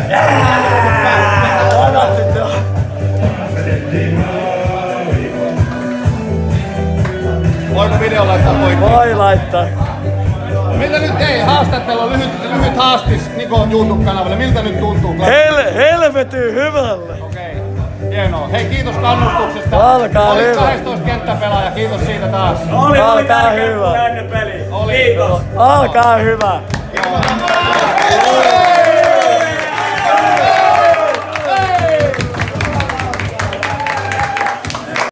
Voiko video laittaa poikki? Voi laittaa. Miltä nyt haastattelu on lyhyt haastis Nikon YouTube-kanavalle. Miltä nyt tuntuu? Helvetin hyvälle. Okei. Hienoa. Hei, kiitos kannustuksesta. Alkaa Olit hyvä. 12 kenttäpelaaja. Kiitos siitä taas. Alkaa hyvä. Oli. Alkaa hyvä. Joo.